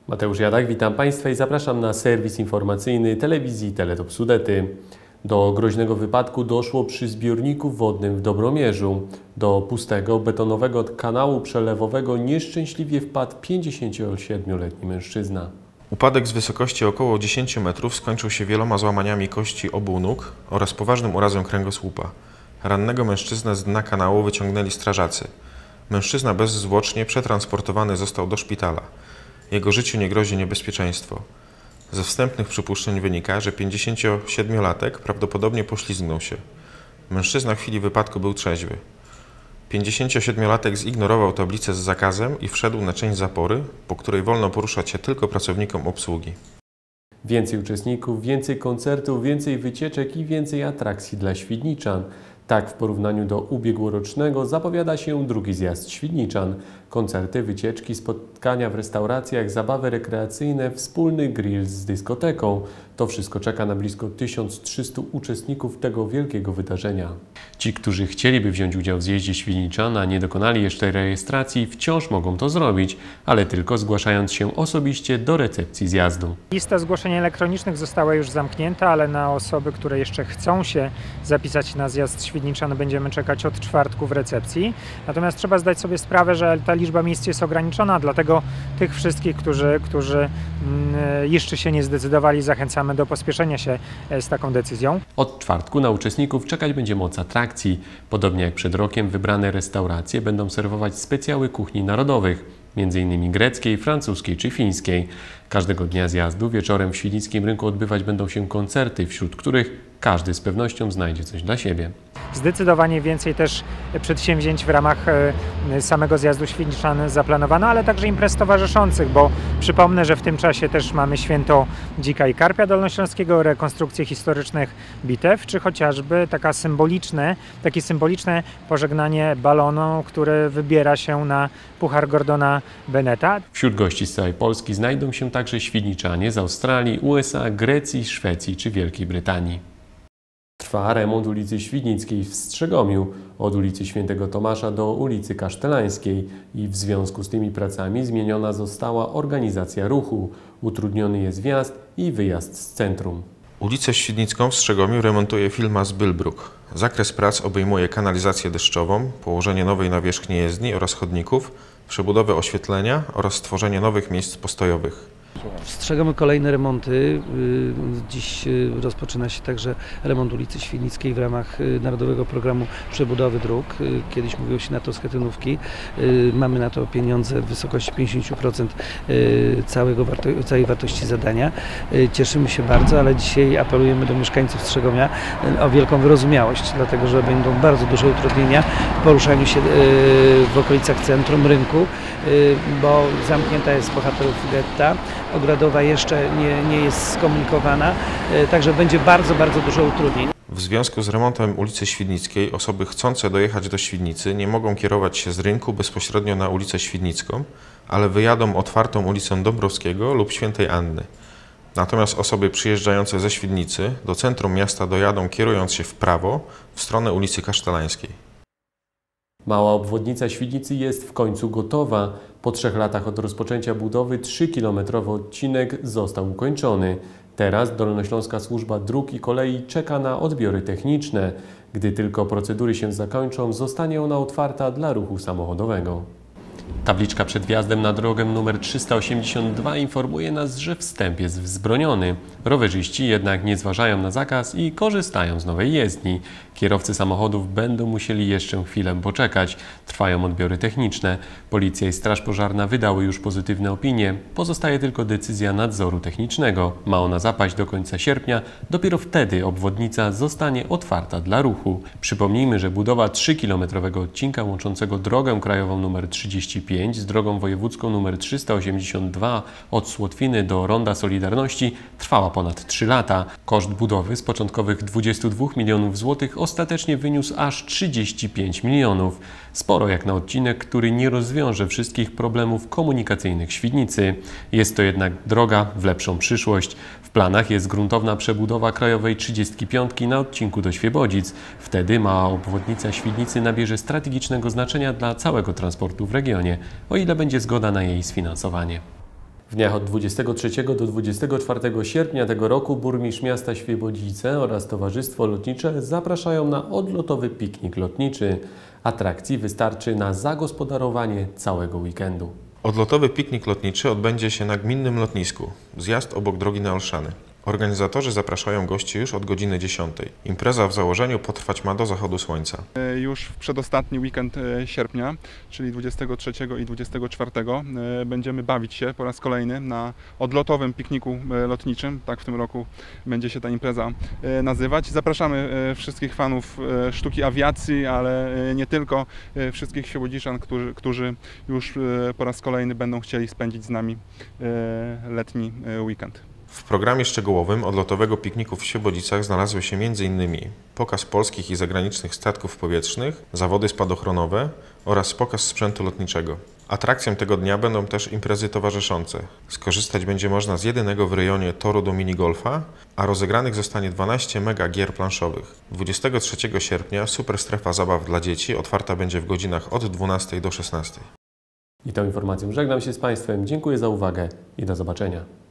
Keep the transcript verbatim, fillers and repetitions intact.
Mateusz Jadak, witam Państwa i zapraszam na serwis informacyjny telewizji Teletop Sudety. Do groźnego wypadku doszło przy zbiorniku wodnym w Dobromierzu. Do pustego, betonowego kanału przelewowego nieszczęśliwie wpadł pięćdziesięciosiedmioletni mężczyzna. Upadek z wysokości około dziesięciu metrów skończył się wieloma złamaniami kości obu nóg oraz poważnym urazem kręgosłupa. Rannego mężczyznę z dna kanału wyciągnęli strażacy. Mężczyzna bezzwłocznie przetransportowany został do szpitala. Jego życiu nie grozi niebezpieczeństwo. Ze wstępnych przypuszczeń wynika, że pięćdziesięciosiedmiolatek prawdopodobnie poślizgnął się. Mężczyzna w chwili wypadku był trzeźwy. pięćdziesięciosiedmiolatek zignorował tablicę z zakazem i wszedł na część zapory, po której wolno poruszać się tylko pracownikom obsługi. Więcej uczestników, więcej koncertów, więcej wycieczek i więcej atrakcji dla świdniczan. Tak w porównaniu do ubiegłorocznego zapowiada się drugi zjazd Świdniczan. Koncerty, wycieczki, spotkania w restauracjach, zabawy rekreacyjne, wspólny grill z dyskoteką. To wszystko czeka na blisko tysiąc trzystu uczestników tego wielkiego wydarzenia. Ci, którzy chcieliby wziąć udział w zjeździe Świdniczan, a nie dokonali jeszcze rejestracji, wciąż mogą to zrobić, ale tylko zgłaszając się osobiście do recepcji zjazdu. Lista zgłoszeń elektronicznych została już zamknięta, ale na osoby, które jeszcze chcą się zapisać na zjazd Świdniczan, będziemy czekać od czwartku w recepcji. Natomiast trzeba zdać sobie sprawę, że ta liczba miejsc jest ograniczona, dlatego tych wszystkich, którzy, którzy jeszcze się nie zdecydowali, zachęcamy do pospieszenia się z taką decyzją. Od czwartku na uczestników czekać będzie moc atrakcji. Podobnie jak przed rokiem, wybrane restauracje będą serwować specjały kuchni narodowych, między innymi greckiej, francuskiej czy fińskiej. Każdego dnia zjazdu wieczorem w Świdnickim Rynku odbywać będą się koncerty, wśród których każdy z pewnością znajdzie coś dla siebie. Zdecydowanie więcej też przedsięwzięć w ramach samego zjazdu Świdniczan zaplanowano, ale także imprez towarzyszących, bo przypomnę, że w tym czasie też mamy święto Dzika i Karpia Dolnośląskiego, rekonstrukcje historycznych bitew, czy chociażby taka symboliczne, takie symboliczne pożegnanie balonu, który wybiera się na Puchar Gordona Beneta. Wśród gości z całej Polski znajdą się także Świdniczanie z Australii, U S A, Grecji, Szwecji czy Wielkiej Brytanii. Trwa remont ulicy Świdnickiej w Strzegomiu, od ulicy Świętego Tomasza do ulicy Kasztelańskiej i w związku z tymi pracami zmieniona została organizacja ruchu. Utrudniony jest wjazd i wyjazd z centrum. Ulicę Świdnicką w Strzegomiu remontuje firma z Bylbruk. Zakres prac obejmuje kanalizację deszczową, położenie nowej nawierzchni jezdni oraz chodników, przebudowę oświetlenia oraz stworzenie nowych miejsc postojowych. Strzegamy kolejne remonty. Dziś rozpoczyna się także remont ulicy Świdnickiej w ramach Narodowego Programu Przebudowy Dróg. Kiedyś mówiło się na to schetynówki. Mamy na to pieniądze w wysokości pięćdziesiąt procent całego warto całej wartości zadania. Cieszymy się bardzo, ale dzisiaj apelujemy do mieszkańców Strzegomia o wielką wyrozumiałość, dlatego że będą bardzo duże utrudnienia w poruszaniu się w okolicach centrum, rynku, bo zamknięta jest bohaterów getta. Ogrodowa jeszcze nie, nie jest skomunikowana, także będzie bardzo, bardzo dużo utrudnień. W związku z remontem ulicy Świdnickiej osoby chcące dojechać do Świdnicy nie mogą kierować się z rynku bezpośrednio na ulicę Świdnicką, ale wyjadą otwartą ulicą Dąbrowskiego lub Świętej Anny. Natomiast osoby przyjeżdżające ze Świdnicy do centrum miasta dojadą kierując się w prawo w stronę ulicy Kasztelańskiej. Mała obwodnica Świdnicy jest w końcu gotowa. Po trzech latach od rozpoczęcia budowy trzykilometrowy odcinek został ukończony. Teraz Dolnośląska Służba Dróg i Kolei czeka na odbiory techniczne. Gdy tylko procedury się zakończą, zostanie ona otwarta dla ruchu samochodowego. Tabliczka przed wjazdem na drogę numer trzysta osiemdziesiąt dwa informuje nas, że wstęp jest wzbroniony. Rowerzyści jednak nie zważają na zakaz i korzystają z nowej jezdni. Kierowcy samochodów będą musieli jeszcze chwilę poczekać. Trwają odbiory techniczne. Policja i Straż Pożarna wydały już pozytywne opinie. Pozostaje tylko decyzja nadzoru technicznego. Ma ona zapaść do końca sierpnia. Dopiero wtedy obwodnica zostanie otwarta dla ruchu. Przypomnijmy, że budowa trzykilometrowego odcinka łączącego drogę krajową numer trzydzieści pięć z drogą wojewódzką nr trzysta osiemdziesiąt dwa od Słotwiny do Ronda Solidarności trwała ponad trzy lata. Koszt budowy z początkowych dwudziestu dwóch milionów złotych ostatecznie wyniósł aż trzydzieści pięć milionów. Sporo jak na odcinek, który nie rozwiąże wszystkich problemów komunikacyjnych Świdnicy. Jest to jednak droga w lepszą przyszłość. W planach jest gruntowna przebudowa krajowej trzydziestki piątki na odcinku do Świebodzic. Wtedy mała obwodnica Świdnicy nabierze strategicznego znaczenia dla całego transportu w regionie, o ile będzie zgoda na jej sfinansowanie. W dniach od dwudziestego trzeciego do dwudziestego czwartego sierpnia tego roku burmistrz miasta Świebodzice oraz Towarzystwo Lotnicze zapraszają na odlotowy piknik lotniczy. Atrakcji wystarczy na zagospodarowanie całego weekendu. Odlotowy piknik lotniczy odbędzie się na gminnym lotnisku. Zjazd obok drogi na Olszany. Organizatorzy zapraszają gości już od godziny dziesiątej. Impreza w założeniu potrwać ma do zachodu słońca. Już w przedostatni weekend sierpnia, czyli dwudziestego trzeciego i dwudziestego czwartego, będziemy bawić się po raz kolejny na odlotowym pikniku lotniczym. Tak w tym roku będzie się ta impreza nazywać. Zapraszamy wszystkich fanów sztuki awiacji, ale nie tylko, wszystkich świebodziczan, którzy, którzy już po raz kolejny będą chcieli spędzić z nami letni weekend. W programie szczegółowym odlotowego pikniku w Świebodzicach znalazły się między innymi pokaz polskich i zagranicznych statków powietrznych, zawody spadochronowe oraz pokaz sprzętu lotniczego. Atrakcją tego dnia będą też imprezy towarzyszące. Skorzystać będzie można z jedynego w rejonie toru do minigolfa, a rozegranych zostanie dwanaście mega gier planszowych. dwudziestego trzeciego sierpnia super strefa zabaw dla dzieci otwarta będzie w godzinach od dwunastej do szesnastej. I tą informacją żegnam się z Państwem. Dziękuję za uwagę i do zobaczenia.